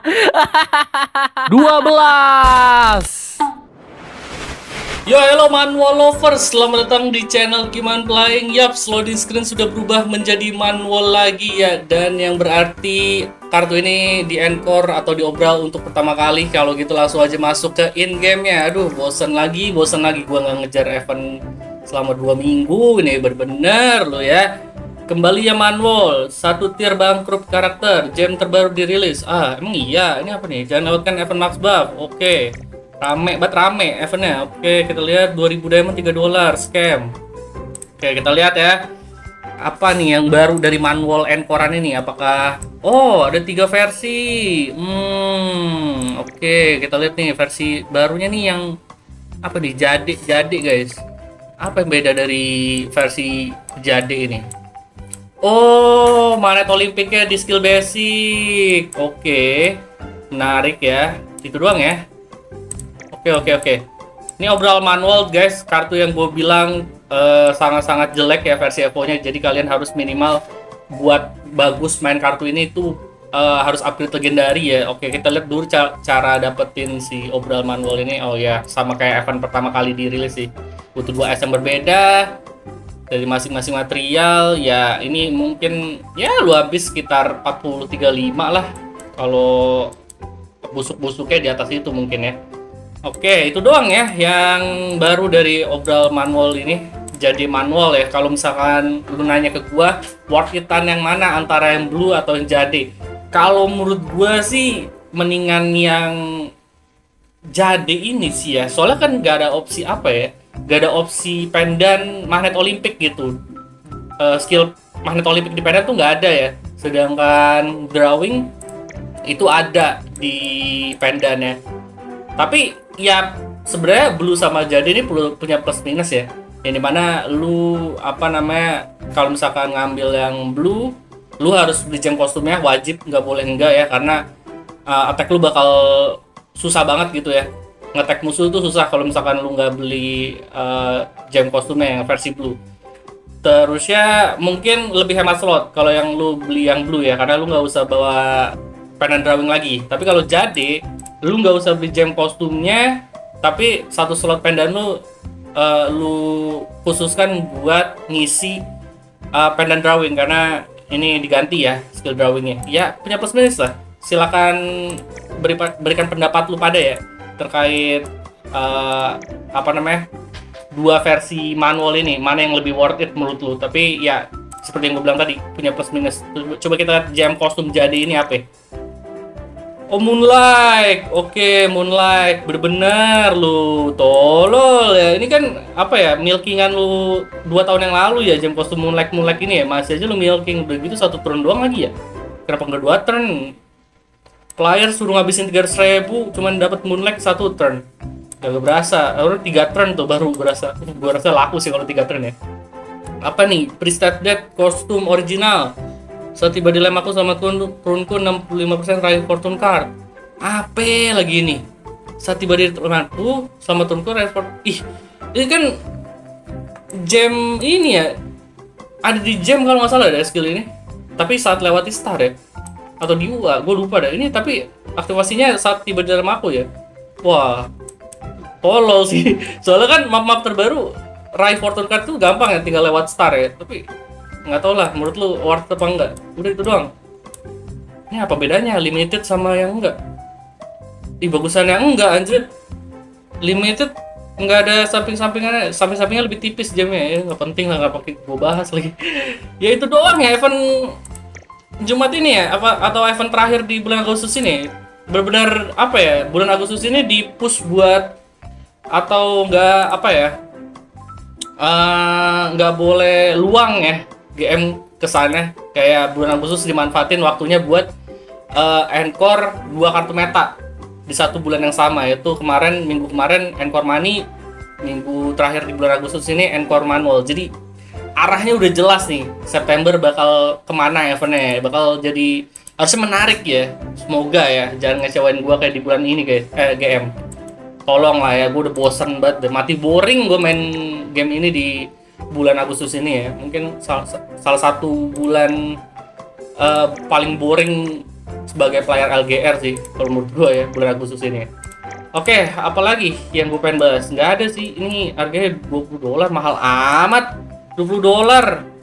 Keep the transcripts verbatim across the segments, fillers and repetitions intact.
Dua belas. Yo, hello manual lovers, selamat datang di channel Kiman Playing. Yap, loading screen sudah berubah menjadi manual lagi ya. Dan yang berarti kartu ini di encore atau diobral untuk pertama kali. Kalau gitu langsung aja masuk ke in game nya. Aduh, bosan lagi, bosan lagi gua nggak ngejar event selama dua minggu ini, bener-bener lo ya. Kembali ya manual, satu tier bangkrut karakter, gem terbaru dirilis. Ah, emang iya, ini apa nih? Jangan lewatkan event max buff. Oke. Rame banget, rame eventnya. Oke, kita lihat dua ribu diamond tiga dolar scam. Oke, kita lihat ya. Apa nih yang baru dari manual encorean ini? Apakah oh, ada tiga versi. Hmm, oke, kita lihat nih versi barunya nih yang apa nih? Jadi jadi guys. Apa yang beda dari versi jadi ini? Oh, magnet olimpiknya di skill basic. Oke. Menarik ya. Itu doang ya. Oke oke oke. Ini obral manual guys, kartu yang gue bilang uh, sangat-sangat jelek ya versi Evo-nya. Jadi kalian harus minimal buat bagus main kartu ini itu uh, harus upgrade legendary ya. Oke, kita lihat dulu ca cara dapetin si obral manual ini. Oh ya, sama kayak event pertama kali dirilis sih. Butuh dua S yang berbeda dari masing-masing material ya. Ini mungkin ya lu habis sekitar empat puluh tiga puluh lima lah kalau busuk-busuknya di atas itu mungkin ya. Oke, itu doang ya yang baru dari obral manual ini. Jadi manual ya, kalau misalkan lu nanya ke gua worth it-an yang mana antara yang blue atau yang jadi, kalau menurut gua sih mendingan yang jadi ini sih ya. Soalnya kan gak ada opsi apa ya, gak ada opsi pendan magnet olimpik gitu. Uh, skill magnet olimpik di pendan tuh nggak ada ya, sedangkan drawing itu ada di pendan ya. Tapi ya sebenarnya blue sama jadi ini punya plus minus ya. Yang dimana lu apa namanya, kalau misalkan ngambil yang blue, lu harus beli gem kostumnya wajib, nggak boleh enggak ya, karena uh, attack lu bakal susah banget gitu ya. Nge-attack musuh tuh susah kalau misalkan lu nggak beli uh, gem kostumnya yang versi blue. Terus ya mungkin lebih hemat slot kalau yang lu beli yang blue ya, karena lu nggak usah bawa penand drawing lagi. Tapi kalau jadi lu nggak usah beli gem kostumnya, tapi satu slot pendan lu uh, lu khususkan buat ngisi uh, pendan drawing, karena ini diganti ya skill drawingnya. Ya punya plus minus lah. Silakan beri, berikan pendapat lu pada ya terkait uh, apa namanya dua versi manual ini, mana yang lebih worth it menurut lu. Tapi ya seperti yang gue bilang tadi, punya plus minus. Coba kita lihat gem kostum jadi ini apa ya? Oh, Moonlight. Oke, Moonlight. Bener-bener lu tolol ya. Ini kan apa ya, milkingan lu dua tahun yang lalu ya, jam kostum Moonlight Moonlight ini ya. Masih aja lu milking. Udah gitu satu turn doang lagi ya. Kenapa nggak dua turn? Player suruh ngabisin tiga ratus ribu cuman dapat Moonlight satu turn. Gak berasa. Orang tiga turn tuh baru berasa. Gua rasa laku sih kalau tiga turn ya. Apa nih? Priestess Death kostum original. Saat tiba di lem aku sama turunku enam puluh lima persen raih fortune card. Apa lagi ini? Saat tiba di temanku sama turunku raih fortune. Ih, ini kan gem ini ya. Ada di gem kalau nggak salah ada skill ini. Tapi saat lewati star ya. Atau di U A, gue lupa dah. Ini tapi aktivasinya saat tiba di dalam aku ya. Wah, tolol sih. Soalnya kan map-map terbaru raih fortune card tuh gampang ya, tinggal lewat star ya. Tapi nggak tau lah, menurut lu worth apa enggak? Udah itu doang. Ini apa bedanya limited sama yang enggak? Ih, bagusan yang enggak anjir. Limited nggak ada samping-sampingannya, samping-sampingnya lebih tipis jamnya ya, nggak penting lah, nggak pakai gue bahas lagi. Ya itu doang ya event Jumat ini ya, apa atau event terakhir di bulan Agustus ini. Benar-benar apa ya, bulan Agustus ini di push buat atau nggak apa ya, nggak uh, boleh luang ya G M kesana, kayak bulan Agustus dimanfaatin waktunya buat uh, encore dua kartu meta di satu bulan yang sama, yaitu kemarin minggu kemarin encore money, minggu terakhir di bulan Agustus ini encore manual. Jadi arahnya udah jelas nih, September bakal kemana eventnya, bakal jadi harusnya menarik ya, semoga ya, jangan ngecewain gua kayak di bulan ini guys, eh, G M tolong lah ya, gue udah bosen banget, mati boring gue main game ini di bulan Agustus ini ya. Mungkin salah, salah satu bulan uh, paling boring sebagai player L G R sih kalau menurut gue ya bulan Agustus ini. Oke, apalagi yang gue pengen bahas? Nggak ada sih, ini harganya dua puluh dolar, mahal amat. Dua puluh dolar.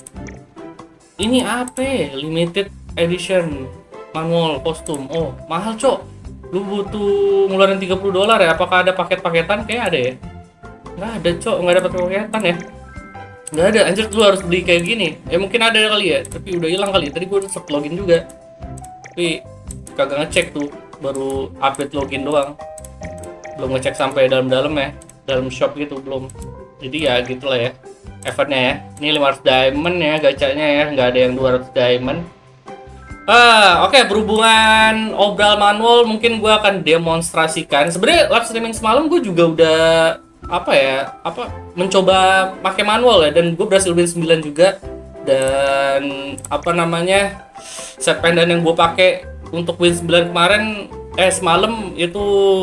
Ini apa ya? Limited edition manual kostum. Oh, mahal cok. Lu butuh ngeluarin tiga puluh dolar ya? Apakah ada paket-paketan? Kayak ada ya? Nggak ada cok, nggak ada paket-paketan ya. Nggak ada, anjir lu harus beli kayak gini. Ya mungkin ada kali ya, tapi udah hilang kali. Tadi gue udah sempet login juga, tapi kagak ngecek tuh, baru update login doang. Belum ngecek sampai dalam-dalam ya, dalam shop gitu belum. Jadi ya gitulah ya effortnya ya. Ini lima ratus diamond ya gacanya ya, nggak ada yang dua ratus diamond. Ah, oke, okay. Berhubungan obral manual, mungkin gue akan demonstrasikan. Sebenarnya live streaming semalam gue juga udah apa ya, apa mencoba pakai manual ya, dan gue berhasil win sembilan juga. Dan apa namanya, set pendant yang gue pakai untuk win sembilan kemarin eh semalam itu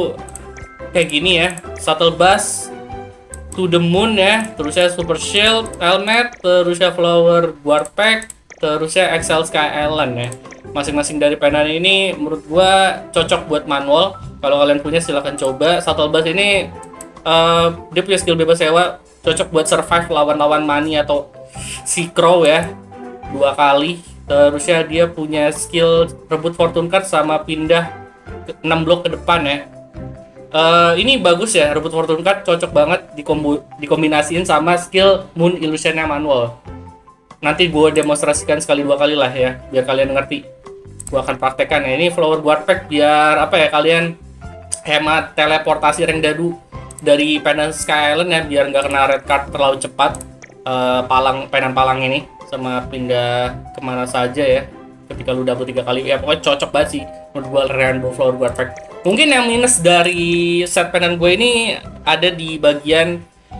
kayak gini ya, shuttle bus to the moon ya, terusnya super shield helmet, terusnya flower guard pack, terusnya Excel Sky Island ya. Masing-masing dari pendant ini menurut gua cocok buat manual. Kalau kalian punya silahkan coba. Shuttle bus ini uh, dia punya skill bebas sewa, cocok buat survive lawan-lawan money atau si crow ya, dua kali. Terusnya dia punya skill rebut fortune card sama pindah enam blok ke depan ya. Uh, ini bagus ya, rebut fortune card cocok banget dikombo, dikombinasiin sama skill moon illusionnya manual. Nanti gue demonstrasikan sekali dua kali lah ya, biar kalian ngerti. Gue akan praktekkan ya. Ini flower guard pack biar apa ya, kalian hemat teleportasi rank dadu dari pendant Sky Island ya, biar nggak kena red card terlalu cepat. Uh, palang pendant palang ini sama pindah kemana saja ya ketika lu double tiga kali ya, pokoknya cocok banget sih menurut gue rainbow flower guard pack. Mungkin yang minus dari set pendant gue ini ada di bagian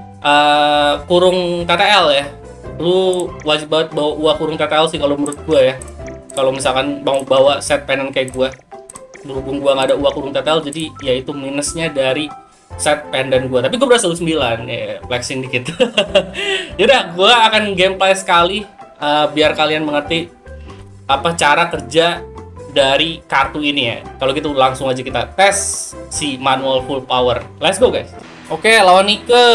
uh, kurung T T L ya. Lu wajib banget bawa uang kurung T T L sih kalau menurut gue ya, kalau misalkan mau bawa set pendant kayak gue. Berhubung gue nggak ada uang kurung T T L, jadi ya itu minusnya dari set pendant gue. Tapi gue berhasil sembilan ya, flexing dikit. Yaudah, gue akan gameplay sekali uh, biar kalian mengerti apa cara kerja dari kartu ini ya. Kalau gitu langsung aja kita tes si manual full power. Let's go guys. Oke, lawan Nike.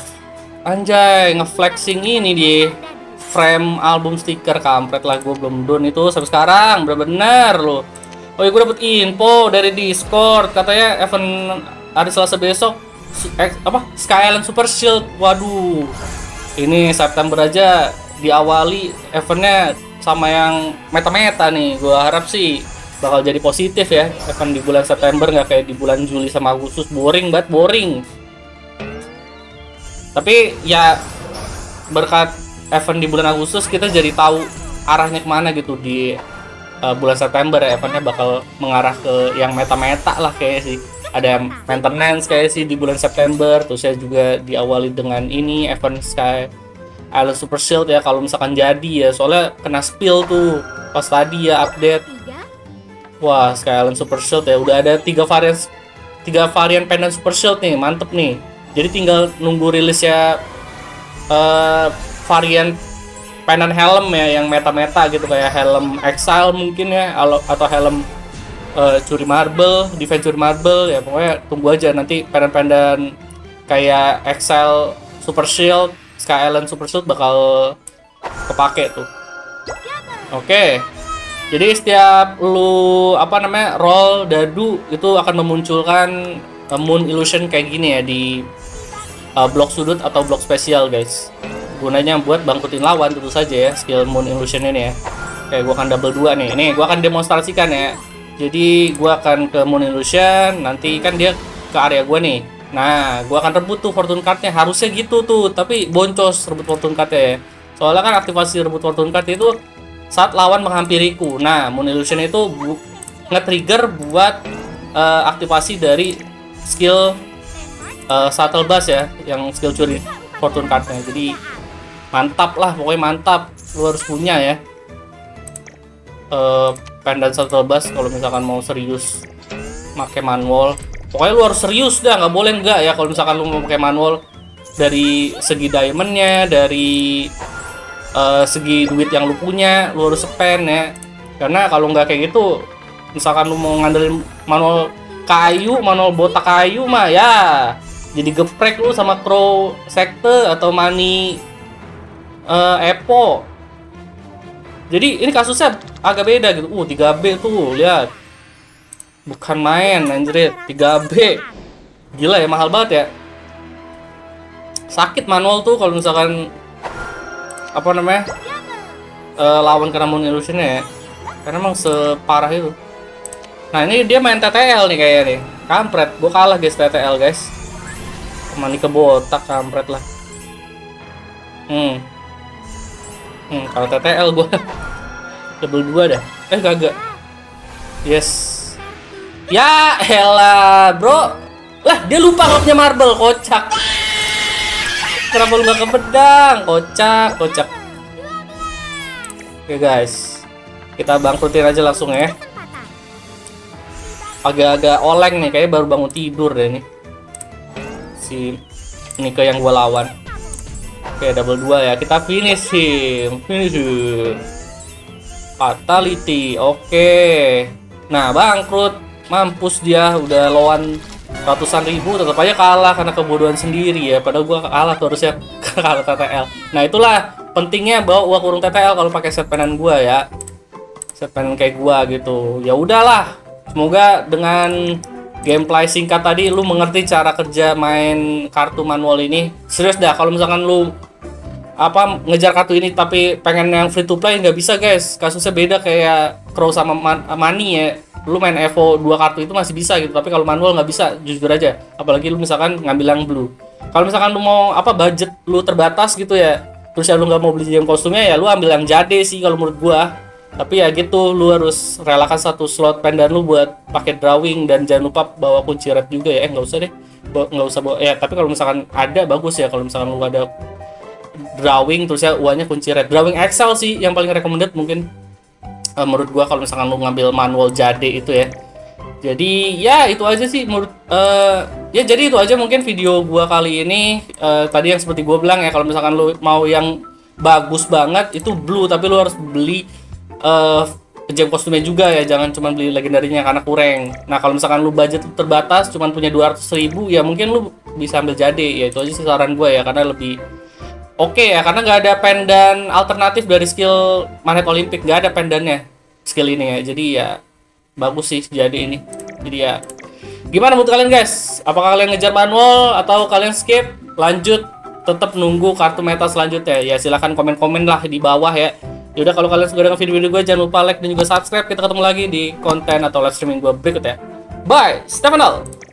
Anjay, ngeflexing ini di frame album stiker. Kampret lah, gue belum down itu sampai sekarang. Bener-bener loh. Oh ya, gue dapet info dari Discord, katanya event hari Selasa besok eh, apa Sky Island Super Shield. Waduh, ini September aja diawali eventnya sama yang meta-meta nih. Gue harap sih bakal jadi positif ya event di bulan September, nggak kayak di bulan Juli sama Agustus. Boring banget, boring. Tapi ya berkat event di bulan Agustus kita jadi tahu arahnya kemana gitu. Di uh, bulan September ya eventnya bakal mengarah ke yang meta-meta lah kayak sih. Ada maintenance kayak sih di bulan September. Terus saya juga diawali dengan ini event Sky Island Super Shield ya, kalau misalkan jadi ya, soalnya kena spill tuh pas tadi ya update. Wah, Sky Island Super Shield ya udah ada tiga varian tiga varian pendant Super Shield nih, mantep nih. Jadi tinggal nunggu rilisnya uh, varian pendant helm ya yang meta-meta gitu, kayak helm Exile mungkin ya, atau helm uh, curi marble, defense curi marble ya. Pokoknya tunggu aja nanti pendant-pendant kayak Exile Super Shield, Sky Island Super Shield bakal kepake tuh. Oke. Okay. Jadi setiap lu apa namanya roll dadu itu akan memunculkan uh, moon illusion kayak gini ya di uh, blok sudut atau blok spesial guys. Gunanya buat bangkutin lawan tentu saja ya, skill moon illusion ini ya. Oke, gua akan double dua nih. Ini gua akan demonstrasikan ya. Jadi gua akan ke moon illusion, nanti kan dia ke area gua nih. Nah, gua akan rebut tuh fortune card-nya, harusnya gitu tuh, tapi boncos rebut fortune card-nya ya. Soalnya kan aktivasi rebut fortune card itu saat lawan menghampiriku. Nah, moon illusion itu nge-trigger buat uh, aktivasi dari skill uh, shuttle bus ya, yang skill curi fortune card-nya. Jadi mantap lah, pokoknya mantap. Lu harus punya ya uh, pendant shuttle bus kalau misalkan mau serius pakai manual. Pokoknya lu harus serius dah, nggak boleh enggak ya kalau misalkan lu mau pakai manual. Dari segi diamondnya, dari uh, segi duit yang lu punya, lu harus spend ya. Karena kalau nggak kayak gitu, misalkan lu mau ngandelin manual kayu, manual botak kayu mah ya jadi geprek lu sama Crow Sector atau Mani uh, Epo. Jadi ini kasusnya agak beda gitu. Uh, tiga B tuh, lihat. Bukan main, anjir. tiga B. Gila ya, mahal banget ya. Sakit manual tuh kalau misalkan apa namanya? Uh, lawan kena Moon Illusion-nya ya. Karena emang separah itu. Nah, ini dia main T T L nih kayaknya nih. Kampret, gua kalah guys T T L guys. Mani ke botak, kampret lah. Hmm. Hmm, kalau T T L gua double dua dah. Eh kagak. Yes. Ya elah, bro. Lah, dia lupa kalau punya marble, kocak. Kenapa lu gak ke pedang? Kocak, kocak. Oke guys. Kita bangkrutin aja langsung ya. Agak-agak oleng nih, kayaknya baru bangun tidur deh nih. Si Nike yang gua lawan. Oke, double dua ya. Kita finish him. Finish him. Fatality. Oke. Nah, bangkrut. Mampus dia, udah lawan ratusan ribu, tetap aja kalah karena kebodohan sendiri ya. Padahal gua kalah tuh harusnya kalah T T L. Nah, itulah pentingnya bawa uang kurung T T L kalau pakai set penan gua ya. Set penan kayak gua gitu. Ya udahlah. Semoga dengan gameplay singkat tadi lu mengerti cara kerja main kartu manual ini. Serius dah, kalau misalkan lu apa ngejar kartu ini tapi pengen yang free to play nggak bisa guys. Kasusnya beda kayak Crow sama man Mani ya. Lu main Evo dua kartu itu masih bisa gitu, tapi kalau manual nggak bisa, jujur aja. Apalagi lu misalkan ngambil yang blue. Kalau misalkan lu mau apa budget lu terbatas gitu ya, terus ya lu nggak mau beli gem kostumnya ya lu ambil yang Jade sih kalau menurut gua. Tapi ya gitu, lu harus relakan satu slot pendan lu buat pakai drawing, dan jangan lupa bawa kunci red juga ya. Eh nggak usah deh, nggak usah bawa ya. Tapi kalau misalkan ada bagus ya, kalau misalkan lu ada drawing terus ya uangnya kunci red. Drawing Excel sih yang paling recommended mungkin uh, menurut gua kalau misalkan lu ngambil manual Jade itu ya. Jadi ya itu aja sih menurut uh, ya jadi itu aja mungkin video gua kali ini. Uh, tadi yang seperti gua bilang ya, kalau misalkan lu mau yang bagus banget itu blue, tapi lu harus beli Uh, gem kostumnya juga ya, jangan cuma beli legendarinya karena kurang. Nah kalau misalkan lu budget terbatas cuma punya dua ratus ribu ya mungkin lu bisa ambil Jade ya. Itu aja sih saran gue ya, karena lebih oke okay ya, karena nggak ada pendan alternatif dari skill Magnet Olimpik, nggak ada pendannya skill ini ya. Jadi ya bagus sih Jade ini. Jadi ya gimana menurut kalian guys? Apakah kalian ngejar manual atau kalian skip, lanjut tetap nunggu kartu meta selanjutnya ya? Silahkan komen-komen lah di bawah ya. Yaudah, kalau kalian suka dengan video-video gue jangan lupa like dan juga subscribe. Kita ketemu lagi di konten atau live streaming gue berikutnya. Bye, Stefanal.